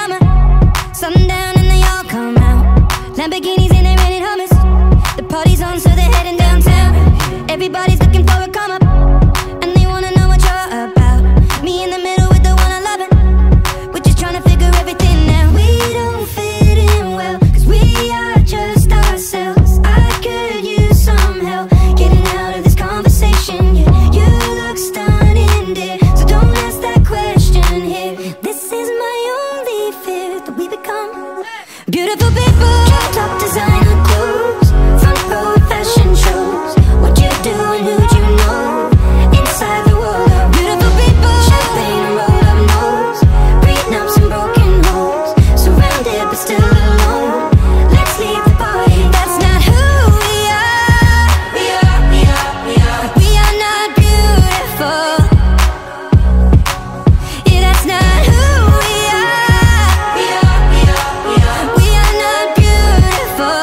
summer. Sundown and they all come out. Lamborghinis and they rented Hummers. The party's on, so they're heading downtown. Everybody's looking for a come up, and they wanna know what you're about. Me in the middle with the one I love it. We're just trying to figure everything out. We don't fit in well, cause we are just ourselves. I could use some help getting out of this conversation. Yeah, you look stunning, dear, so don't ask that question here. This is my only fear, that we become beautiful people. Top designer clothes, front row fashion shows. What you do and who'd you know? Inside the world of beautiful people. Champagne and rolled up nose, prenups and broken homes. Surrounded but still alone. Let's leave the party. That's not who we are. We are not beautiful. Yeah, that's not who we are. We are not beautiful.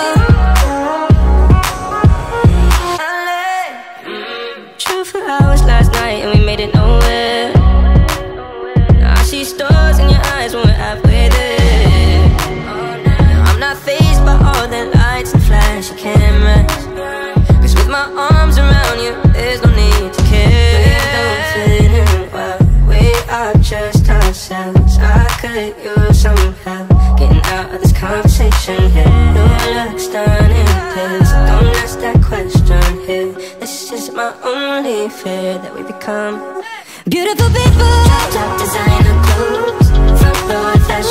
True for hours last night and we made it nowhere. Now I see stars in your eyes when we're halfway there. Now I'm not fazed by all the lights and flashy cameras, cause with my arms around you, there's no need to care. We don't fit in well, we are just ourselves. I could use some help getting out of this conversation here. You look stunning, please don't ask that question here. This is my only fear, that we become beautiful people. Top designer clothes, front row fashion